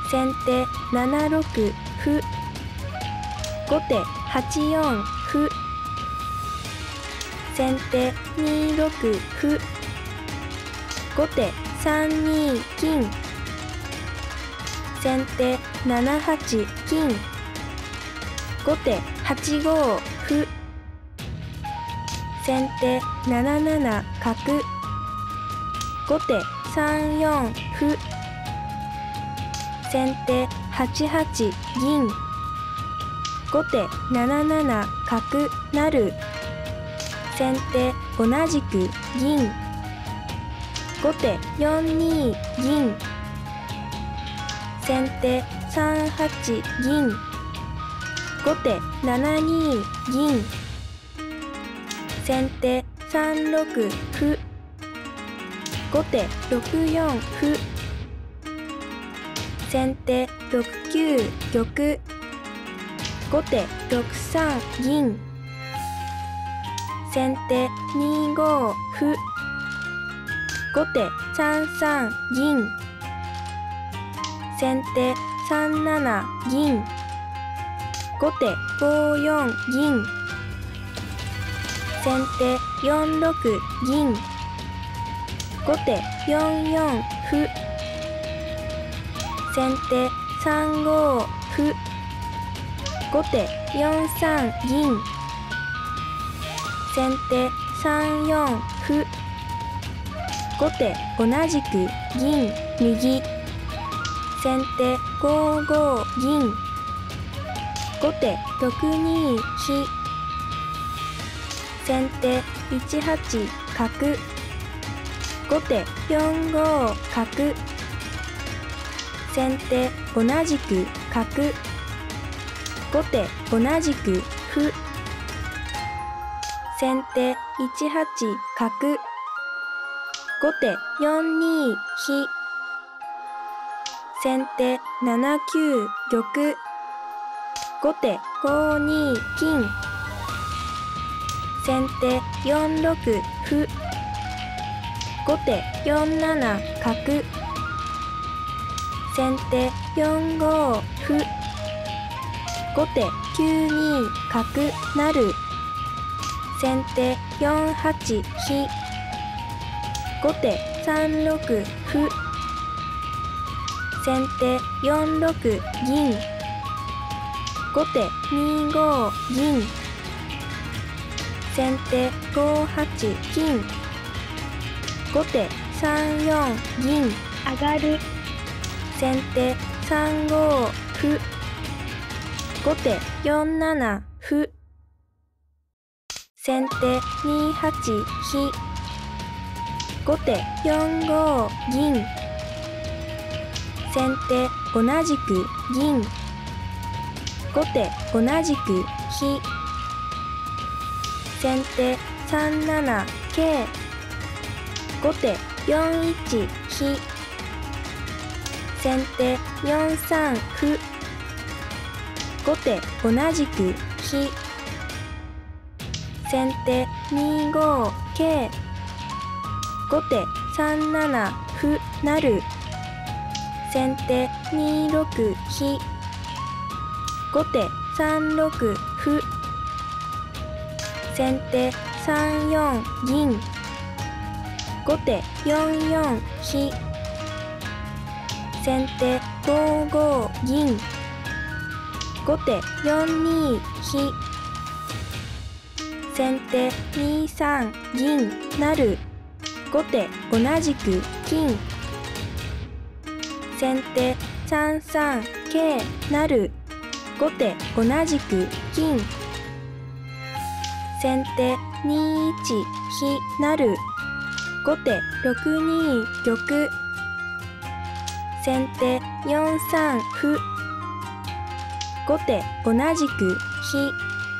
先手7六歩。後手8四歩。先手2六歩。後手3二金。先手7八金。後手8五歩。先手7七角。後手3四歩。先手8八銀。後手7七角成。先手同じく銀。後手4二銀。先手3八銀。後手7二銀。先手3六歩。後手6四歩。先手6九玉。後手6三銀。先手2五歩。後手3三銀。先手3七銀。後手5四銀。先手4六銀。後手4四歩。先手3五歩。後手4三銀。先手3四歩。後手同じく銀右。先手5五銀。後手6二飛。先手1八角。後手4五角。先手同じく角。後手同じく歩。先手1八角。後手4二飛。先手7九玉。後手5二金。先手4六歩。後手4七角。先手4五歩。後手9二角成。先手4八飛。後手3六歩。先手4六銀。後手2五銀。先手5八金。後手3四銀上がる。先手3五歩。後手4七歩。先手2八飛。後手4五銀。先手同じく銀。後手同じく飛。先手3七桂。後手4一飛。先手4三歩。後手同じく飛。先手2五桂。後手3七歩成。先手2六飛。後手3六歩。先手3四銀。後手4四飛。先手5五銀。後手4二飛。先手2三銀成。後手同じく金。先手3三桂成。後手同じく金。先手2一飛成。後手6二玉。先手4三歩。後手同じく飛。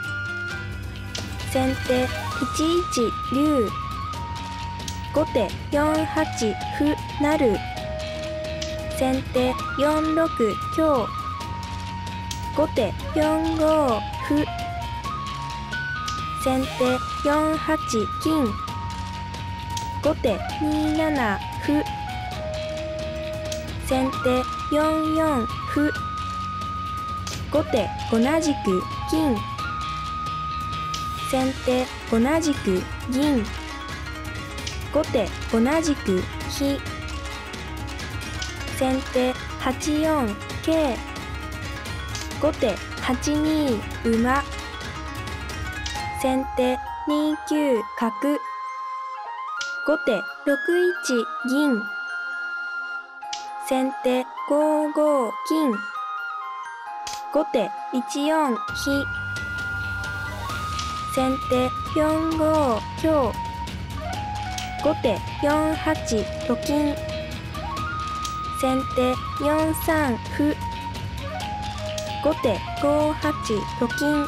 先手1一竜。後手4八歩成。先手4六香。後手4五歩。先手4八金。後手2七歩。先手4四歩。後手同じく銀。先手同じく銀。後手同じく飛。先手8四桂。後手8二馬。先手2九角。後手6一銀。先手5五金。後手1四飛。先手4五香。後手4八と金。先手4三歩。後手5八と金。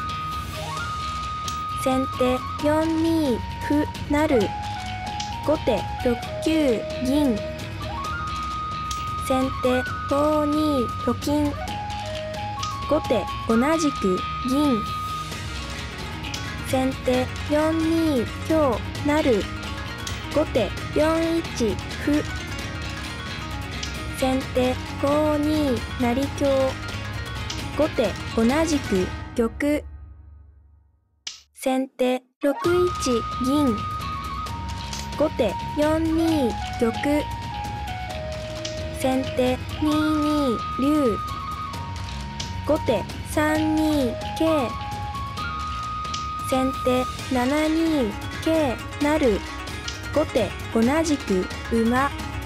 先手4二歩成。後手6九銀。先手5二と金。後手同じく銀。先手4二香成。後手4一歩。先手5二成香。後手同じく玉。先手6一銀。後手4二玉。先手2二竜。後手3二桂。先手7二桂成。後手同じく馬。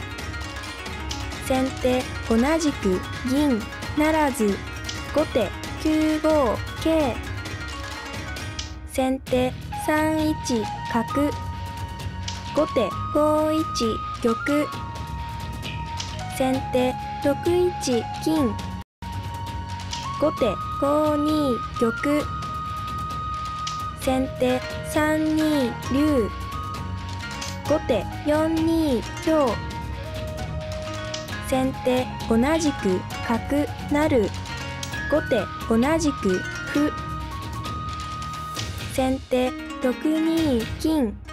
先手同じく銀ならず。後手9五桂。先手3一角。後手5一玉。先手6一金。後手5二玉。先手3二竜。後手4二香。先手同じく角成。後手同じく歩。先手6二金。